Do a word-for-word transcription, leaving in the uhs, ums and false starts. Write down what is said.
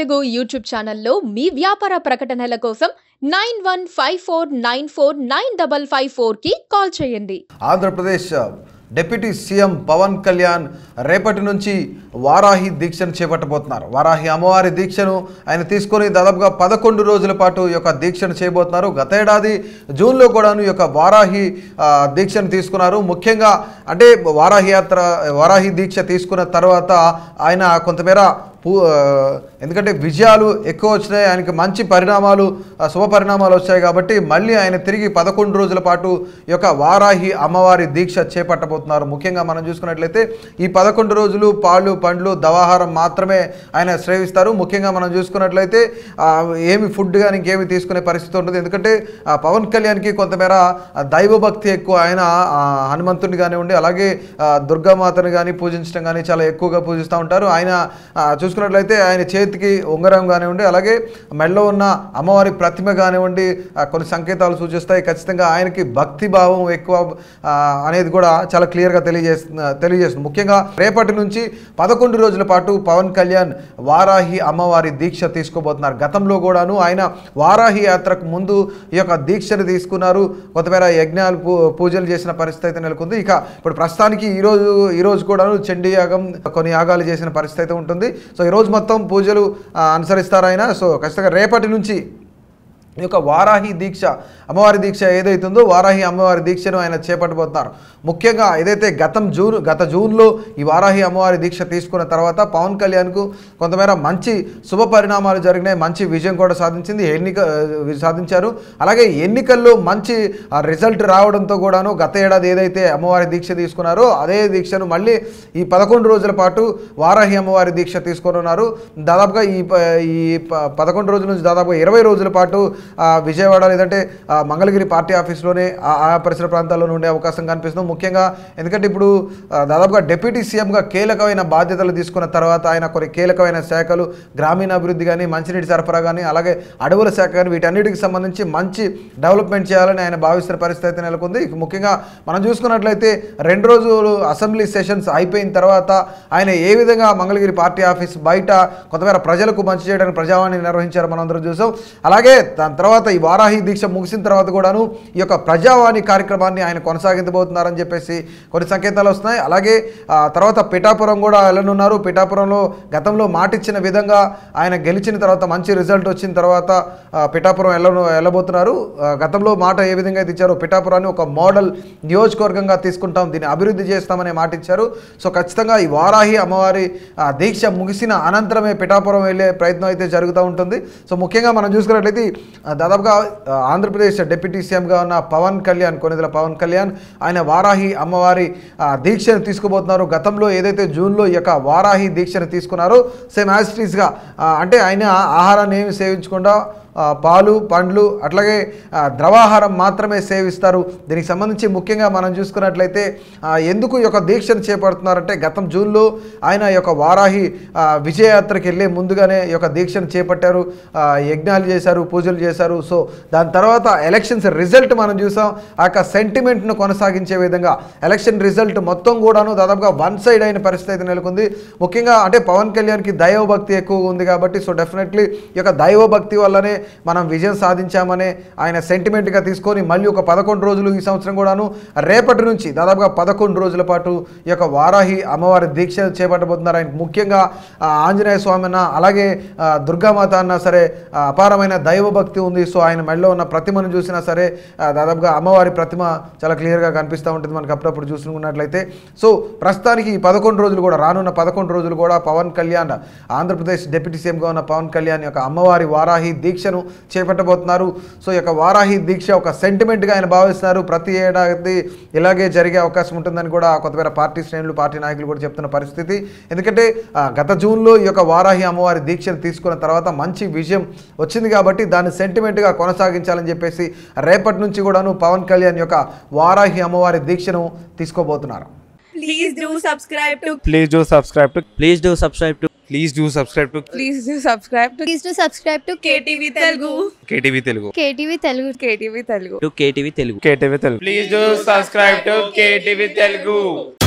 Telugu YouTube ఛానల్లో మీ వ్యాపార ప్రకటనల కోసం nine one five four nine four nine five five four కి కాల్ చేయండి. ఆంధ్రప్రదేశ్ డిప్యూటీ సీఎం పవన్ కళ్యాణ్ రేపటి నుంచి వారాహి దీక్షను చేపట్టబోతున్నారు. వారాహి అమ్మవారి దీక్షను ఆయన తీసుకొని దాదాపుగా పదకొండు రోజుల పాటు ఈ యొక్క దీక్షను చేయబోతున్నారు. గత ఏడాది జూన్లో కూడాను ఈ యొక్క వారాహి దీక్షను తీసుకున్నారు. ముఖ్యంగా అంటే వారాహి యాత్ర వారాహి దీక్ష తీసుకున్న తర్వాత ఆయన కొంతమేర పూ ఎందుకంటే విజయాలు ఎక్కువ వచ్చినాయి, ఆయనకి మంచి పరిణామాలు శుభ పరిణామాలు వచ్చాయి కాబట్టి మళ్ళీ ఆయన తిరిగి పదకొండు రోజుల పాటు ఈ యొక్క వారాహి అమ్మవారి దీక్ష చేపట్టబోతున్నారు. ముఖ్యంగా మనం చూసుకున్నట్లయితే ఈ పదకొండు రోజులు పాలు పండ్లు దవాహారం మాత్రమే ఆయన సేవిస్తారు. ముఖ్యంగా మనం చూసుకున్నట్లయితే ఏమి ఫుడ్ కానీ ఇంకేమి తీసుకునే పరిస్థితి ఉంటుంది. ఎందుకంటే పవన్ కళ్యాణ్కి కొంతమేర దైవభక్తి ఎక్కువ. ఆయన హనుమంతుని కానివ్వండి, అలాగే దుర్గామాతను కానీ పూజించడం కానీ చాలా ఎక్కువగా పూజిస్తూ ఉంటారు. ఆయన చూసుకున్నట్లయితే ఆయన చేతికి ఉంగరం కానివ్వండి, అలాగే మెడలో ఉన్న అమ్మవారి ప్రతిమ కానివ్వండి కొన్ని సంకేతాలు సూచిస్తాయి. ఖచ్చితంగా ఆయనకి భక్తి భావం ఎక్కువ అనేది కూడా చాలా క్లియర్గా తెలియజేస్తుంది తెలియజేస్తుంది ముఖ్యంగా రేపటి నుంచి పదకొండు రోజుల పాటు పవన్ కళ్యాణ్ వారాహి అమ్మవారి దీక్ష తీసుకోబోతున్నారు. గతంలో కూడాను ఆయన వారాహి యాత్రకు ముందు ఈ యొక్క దీక్షను తీసుకున్నారు. కొంతమేర యజ్ఞాలు పూజలు చేసిన పరిస్థితి అయితే నెలకొంది. ఇక ఇప్పుడు ప్రస్తుతానికి ఈరోజు ఈరోజు కూడాను చండీ యాగం కొన్ని యాగాలు చేసిన పరిస్థితి అయితే ఉంటుంది. సో ఈరోజు మొత్తం పూజలు అనుసరిస్తారు ఆయన. సో ఖచ్చితంగా రేపటి నుంచి ఈ యొక్క వారాహి దీక్ష అమ్మవారి దీక్ష ఏదైతుందో వారాహి అమ్మవారి దీక్షను ఆయన చేపట్టబోతున్నారు. ముఖ్యంగా ఏదైతే గతం జూన్ గత జూన్లో ఈ వారాహి అమ్మవారి దీక్ష తీసుకున్న తర్వాత పవన్ కళ్యాణ్కు కొంతమేర మంచి శుభ పరిణామాలు జరిగినాయి, మంచి విజయం కూడా సాధించింది ఎన్నిక సాధించారు. అలాగే ఎన్నికల్లో మంచి రిజల్ట్ రావడంతో కూడాను గత ఏడాది ఏదైతే అమ్మవారి దీక్ష తీసుకున్నారో అదే దీక్షను మళ్ళీ ఈ పదకొండు రోజుల పాటు వారాహి అమ్మవారి దీక్ష తీసుకొని ఉన్నారు. దాదాపుగా ఈ ఈ పదకొండు రోజుల నుంచి దాదాపుగా ఇరవై రోజుల పాటు విజయవాడ లేదంటే మంగళగిరి పార్టీ ఆఫీస్లోనే ఆ పరిసర ప్రాంతాల్లోనే ఉండే అవకాశం కనిపిస్తుంది. ముఖ్యంగా ఎందుకంటే ఇప్పుడు దాదాపుగా డిప్యూటీ సీఎంగా కీలకమైన బాధ్యతలు తీసుకున్న తర్వాత ఆయన కొన్ని కీలకమైన శాఖలు గ్రామీణాభివృద్ధి కానీ, మంచినీటి సరఫరా కానీ, అలాగే అడవుల శాఖ కానీ వీటన్నిటికి సంబంధించి మంచి డెవలప్మెంట్ చేయాలని ఆయన భావిస్తున్న పరిస్థితి నెలకొంది. ముఖ్యంగా మనం చూసుకున్నట్లయితే రెండు రోజులు అసెంబ్లీ సెషన్స్ అయిపోయిన తర్వాత ఆయన ఏ విధంగా మంగళగిరి పార్టీ ఆఫీస్ బయట కొంతమేర ప్రజలకు మంచి చేయడానికి ప్రజావాణి నిర్వహించారు మనం అందరం చూసాం. అలాగే దాని తర్వాత ఈ వారాహి దీక్ష ముగిసిన తర్వాత కూడాను ఈ యొక్క ప్రజావాణి కార్యక్రమాన్ని ఆయన కొనసాగించబోతున్నారని చెప్పేసి కొన్ని సంకేతాలు వస్తున్నాయి. అలాగే తర్వాత పిఠాపురం కూడా వెళ్ళనున్నారు. పిఠాపురంలో గతంలో మాటిచ్చిన విధంగా ఆయన గెలిచిన తర్వాత మంచి రిజల్ట్ వచ్చిన తర్వాత పిఠాపురం వెళ్ళ వెళ్ళబోతున్నారు. గతంలో మాట ఏ విధంగా అయితే ఇచ్చారో పిఠాపురాన్ని ఒక మోడల్ నియోజకవర్గంగా తీసుకుంటాం, దీన్ని అభివృద్ధి చేస్తామనే మాట ఇచ్చారు. సో ఖచ్చితంగా ఈ వారాహి అమ్మవారి దీక్ష ముగిసిన అనంతరమే పిఠాపురం వెళ్ళే ప్రయత్నం అయితే జరుగుతూ ఉంటుంది. సో ముఖ్యంగా మనం చూసుకున్నట్లయితే దాదాపుగా ఆంధ్రప్రదేశ్ డిప్యూటీ సీఎంగా ఉన్న పవన్ కళ్యాణ్ కొనిదెల పవన్ కళ్యాణ్ ఆయన వారాహి అమ్మవారి దీక్షను తీసుకోబోతున్నారు. గతంలో ఏదైతే జూన్లో ఈ యొక్క వారాహి దీక్షను తీసుకున్నారో సేమ్ యాజ్ ఇట్ ఈస్గా అంటే ఆయన ఆహారాన్ని ఏమి సేవించకుండా పాలు పండ్లు అట్లాగే ద్రవాహారం మాత్రమే సేవిస్తారు. దీనికి సంబంధించి ముఖ్యంగా మనం చూసుకున్నట్లయితే ఎందుకు ఈ యొక్క దీక్షను చేపడుతున్నారంటే గతం జూన్లో ఆయన ఈ యొక్క వారాహి విజయయాత్రకి వెళ్ళే ముందుగానే ఈ యొక్క దీక్షను చేపట్టారు, యజ్ఞాలు చేశారు, పూజలు చేశారు. సో దాని తర్వాత ఎలక్షన్స్ రిజల్ట్ మనం చూసాం. ఆ యొక్క సెంటిమెంట్ను కొనసాగించే విధంగా ఎలక్షన్ రిజల్ట్ మొత్తం కూడాను దాదాపుగా వన్ సైడ్ అయిన పరిస్థితి అయితే నెలకొంది. ముఖ్యంగా అంటే పవన్ కళ్యాణ్కి దైవభక్తి ఎక్కువగా ఉంది కాబట్టి సో డెఫినెట్లీ ఈ యొక్క దైవభక్తి వల్లనే మనం విజయం సాధించామనే ఆయన సెంటిమెంట్గా తీసుకొని మళ్ళీ ఒక పదకొండు రోజులు ఈ సంవత్సరం కూడాను రేపటి నుంచి దాదాపుగా పదకొండు రోజుల పాటు ఈ యొక్క వారాహి అమ్మవారి దీక్ష చేపట్టబోతున్నారు. ఆయన ముఖ్యంగా ఆంజనేయ స్వామి అన్న అలాగే దుర్గామాత అన్నా సరే అపారమైన దైవభక్తి ఉంది. సో ఆయన మెడలో ఉన్న ప్రతిమను చూసినా సరే దాదాపుగా అమ్మవారి ప్రతిమ చాలా క్లియర్గా కనిపిస్తూ ఉంటుంది మనకు అప్పుడప్పుడు చూసుకున్నట్లయితే. సో ప్రస్తుతానికి ఈ పదకొండు రోజులు కూడా రానున్న పదకొండు రోజులు కూడా పవన్ కళ్యాణ్ ఆంధ్రప్రదేశ్ డిప్యూటీ సీఎంగా ఉన్న పవన్ కళ్యాణ్ యొక్క అమ్మవారి వారాహి దీక్ష చేపట్టబోతున్నారు. సో ఈ యొక్క వారాహి దీక్ష ఒక సెంటిమెంట్గా ఆయన భావిస్తున్నారు. ప్రతి ఏడాది ఇలాగే జరిగే అవకాశం ఉంటుందని కూడా కొంతమేర పార్టీ శ్రేణులు పార్టీ నాయకులు కూడా చెప్తున్న పరిస్థితి. ఎందుకంటే గత జూన్లో ఈ యొక్క వారాహి అమ్మవారి దీక్షను తీసుకున్న తర్వాత మంచి విజయం వచ్చింది కాబట్టి దాన్ని సెంటిమెంట్గా కొనసాగించాలని చెప్పేసి రేపటి నుంచి కూడాను పవన్ కళ్యాణ్ యొక్క వారాహి అమ్మవారి దీక్షను తీసుకోబోతున్నారు. Please do subscribe to Please do subscribe to Please do subscribe to Please do subscribe to Please do subscribe to Please do subscribe to K T V Telugu K T V Telugu K T V Telugu K T V Telugu to K T V Telugu. K T V Telugu. Please do subscribe to K T V Telugu.